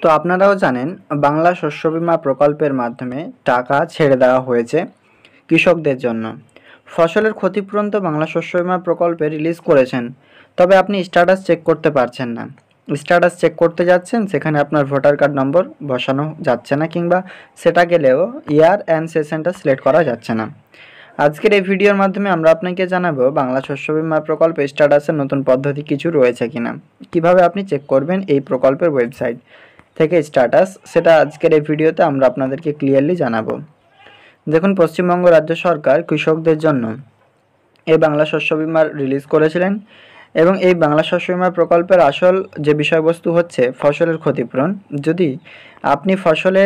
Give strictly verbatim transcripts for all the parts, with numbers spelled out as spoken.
তো আপনারাও জানেন বাংলা শস্য বীমা প্রকল্পের মাধ্যমে টাকা ছেড়ে দেওয়া হয়েছে কৃষকদের জন্য। ফসলের ক্ষতিপূরণ তো বাংলা শস্য বীমা প্রকল্পে রিলিজ করেছেন, তবে আপনি স্ট্যাটাস চেক করতে পারছেন না। স্ট্যাটাস চেক করতে যাচ্ছেন, সেখানে আপনার ভোটার কার্ড নম্বর বসানো যাচ্ছে না, কিংবা সেটা গেলেও ইয়ার অ্যান্ড সেশনটা সিলেক্ট করা যাচ্ছে না। আজকের এই ভিডিওর মাধ্যমে আমরা আপনাকে জানাবো বাংলা শস্য বীমা প্রকল্পে স্ট্যাটাসের নতুন পদ্ধতি কিছু রয়েছে কিনা, কিভাবে আপনি চেক করবেন এই প্রকল্পের ওয়েবসাইট থেকে স্ট্যাটাস, সেটা আজকের এই ভিডিওতে আমরা আপনাদেরকে ক্লিয়ারলি জানাবো। দেখুন, পশ্চিমবঙ্গ রাজ্য সরকার কৃষকদের জন্য এই বাংলা শস্য বীমা রিলিজ করেছিলেন, এবং এই বাংলা শস্য বীমা প্রকল্পের আসল যে বিষয়বস্তু হচ্ছে ফসলের ক্ষতিপূরণ। যদি আপনি ফসলে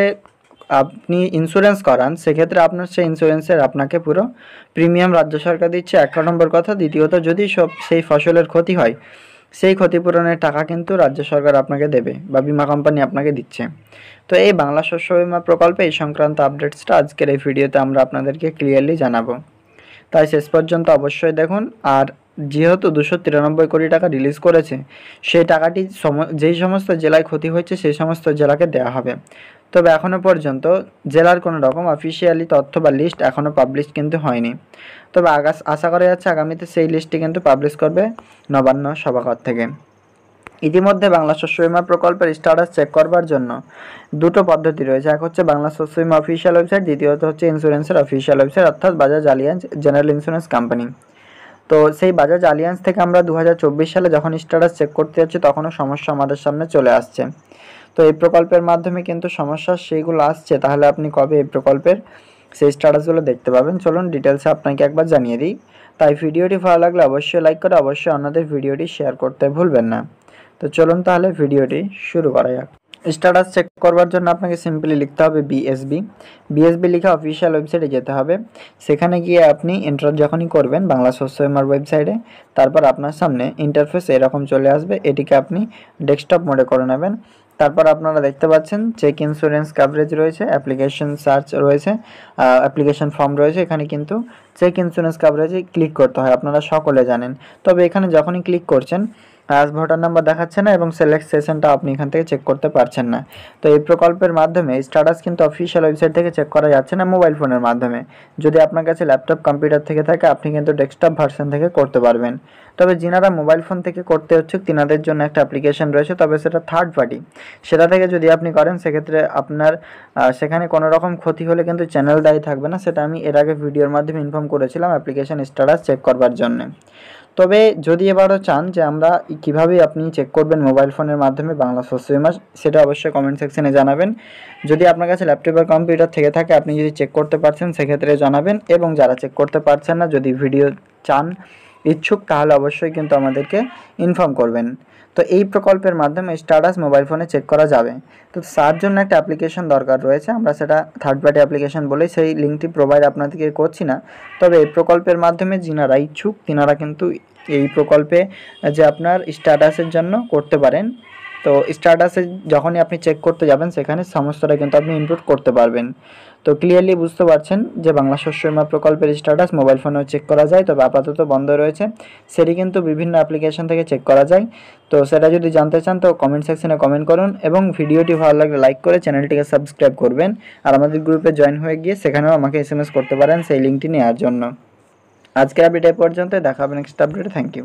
আপনি ইন্স্যুরেন্স করান, সেক্ষেত্রে আপনার সেই ইন্স্যুরেন্সের আপনাকে পুরো প্রিমিয়াম রাজ্য সরকার দিচ্ছে, এক নম্বর কথা। দ্বিতীয়ত, যদি সব সেই ফসলের ক্ষতি হয়, সেই ক্ষতিপূরণের টাকা কিন্তু রাজ্য সরকার আপনাকে দেবে বা বিমা কোম্পানি আপনাকে দিচ্ছে। তো এই বাংলা শস্য বীমা প্রকল্পে এই সংক্রান্ত আপডেটসটা আজকের এই ভিডিওতে আমরা আপনাদেরকে ক্লিয়ারলি জানাবো, তাই শেষ পর্যন্ত অবশ্যই দেখুন। আর যেহেতু দুশো তিরানব্বই কোটি টাকা রিলিজ করেছে, সেই টাকাটি সম যেই সমস্ত জেলায় ক্ষতি হয়েছে সেই সমস্ত জেলাকে দেওয়া হবে। তবে এখনও পর্যন্ত জেলার কোনো রকম অফিসিয়ালি তথ্য বা লিস্ট এখনও পাবলিশ কিন্তু হয়নি। তবে আগাস আশা করা যাচ্ছে আগামীতে সেই লিস্টটি কিন্তু পাবলিশ করবে নবান্ন সভাঘর থেকে। ইতিমধ্যে বাংলা শস্য বীমা প্রকল্পের স্ট্যাটাস চেক করবার জন্য দুটো পদ্ধতি রয়েছে। এক হচ্ছে বাংলা শস্য বীমা অফিসিয়াল ওয়েবসাইট, দ্বিতীয়ত হচ্ছে ইন্স্যুরেন্সের অফিসিয়াল ওয়েবসাইট, অর্থাৎ Bajaj Allianz general insurance company. তো সেই বাজাজ আলিয়ান্স থেকে আমরা দু হাজার চব্বিশ সালে যখন স্ট্যাটাস চেক করতে যাচ্ছি, তখনও সমস্যা আমাদের সামনে চলে আসছে। তো এই প্রকল্পের মাধ্যমে কিন্তু সমস্যা সেইগুলো আসছে, তাহলে আপনি কবে এই প্রকল্পের সেই স্ট্যাটাসগুলো দেখতে পাবেন, চলুন ডিটেলসে আপনাকে একবার জানিয়ে দিই। তাই ভিডিওটি ভালো লাগলে অবশ্যই লাইক করে অবশ্যই অন্যদের ভিডিওটি শেয়ার করতে ভুলবেন না। তো চলুন তাহলে ভিডিওটি শুরু করা যাক। স্ট্যাটাস চেক করবার জন্য আপনাকে সিম্পলি লিখতে হবে বিএসবি। বিএসবি লিখে অফিসিয়াল ওয়েবসাইটে যেতে হবে। সেখানে গিয়ে আপনি এন্টার যখনই করবেন বাংলা শস্য বীমার ওয়েবসাইটে, তারপর আপনার সামনে ইন্টারফেস এরকম চলে আসবে। এটিকে আপনি ডেস্কটপ মোডে করে নেবেন। তারপর আপনারা দেখতে পাচ্ছেন চেক ইন্স্যুরেন্স কভারেজ রয়েছে, অ্যাপ্লিকেশন সার্চ রয়েছে, অ্যাপ্লিকেশন ফর্ম রয়েছে। এখানে কিন্তু চেক ইন্স্যুরেন্স কভারেজে ক্লিক করতে হয়, আপনারা সকলে জানেন। তবে এখানে যখনই ক্লিক করছেন, আজ ভোটার নাম্বার দেখাচ্ছে না এবং সিলেক্ট সেশনটা আপনি এখান থেকে চেক করতে পারছেন না। তো এই প্রকল্পের মাধ্যমে স্ট্যাটাস কিন্তু অফিসিয়াল ওয়েবসাইট থেকে চেক করা যাচ্ছে না, মোবাইল ফোনের মাধ্যমে। যদি আপনার কাছে ল্যাপটপ কম্পিউটার থেকে থাকে, আপনি কিন্তু ডেস্কটপ ভার্সন থেকে করতে পারবেন। তবে যিনারা মোবাইল ফোন থেকে করতে হচ্ছে, তিনাদের জন্য একটা অ্যাপ্লিকেশন রয়েছে, তবে সেটা থার্ড পার্টি। সেটা থেকে যদি আপনি করেন, সেক্ষেত্রে আপনার সেখানে কোনো রকম ক্ষতি হলে কিন্তু চ্যানেল দায়ী থাকবে না। সেটা আমি এর আগে ভিডিওর মাধ্যমে ইনফর্ম করেছিলাম অ্যাপ্লিকেশন স্ট্যাটাস চেক করবার জন্য। তবে যদি এবারও চান যে আমরা কিভাবে আপনি চেক করবেন মোবাইল ফোনের মাধ্যমে বাংলা শস্য বীমা, সেটা অবশ্যই কমেন্ট সেকশনে জানাবেন। যদি আপনার কাছে ল্যাপটপ আর কম্পিউটার থেকে থাকে, আপনি যদি চেক করতে পারছেন সেক্ষেত্রে জানাবেন, এবং যারা চেক করতে পারছেন না, যদি ভিডিও চান ইচ্ছুক, তাহলে অবশ্যই কিন্তু আমাদেরকে ইনফর্ম করবেন। তো এই প্রকল্পের মাধ্যমে স্ট্যাটাস মোবাইল ফোনে চেক করা যাবে। তো তার জন্য একটা অ্যাপ্লিকেশন দরকার রয়েছে, আমরা সেটা থার্ড পার্টি অ্যাপ্লিকেশন বলেই সেই লিঙ্কটি প্রোভাইড আপনাদেরকে করছি না। তবে এই প্রকল্পের মাধ্যমে যিনারা ইচ্ছুক, তিনারা কিন্তু এই প্রকল্পে যে আপনার স্ট্যাটাসের জন্য করতে পারেন। তো স্ট্যাটাসে যখনই আপনি চেক করতে যাবেন, সেখানে সমস্তটা কিন্তু আপনি ইনপুট করতে পারবেন। তো ক্লিয়ারলি বুঝতে পারছেন যে বাংলা শস্য বীমা প্রকল্পের স্ট্যাটাস মোবাইল ফোনেও চেক করা যায়, তবে আপাতত বন্ধ রয়েছে। সেটি কিন্তু বিভিন্ন অ্যাপ্লিকেশন থেকে চেক করা যায়। তো সেটা যদি জানতে চান, তো কমেন্ট সেকশনে কমেন্ট করুন, এবং ভিডিওটি ভালো লাগলে লাইক করে চ্যানেলটিকে সাবস্ক্রাইব করবেন। আর আমাদের গ্রুপে জয়েন হয়ে গিয়ে সেখানেও আমাকে এস এম এস করতে পারেন সেই লিঙ্কটি নেওয়ার জন্য। আজকের আপডেট এ পর্যন্ত, দেখা হবে নেক্সট আপডেটে। Thank you.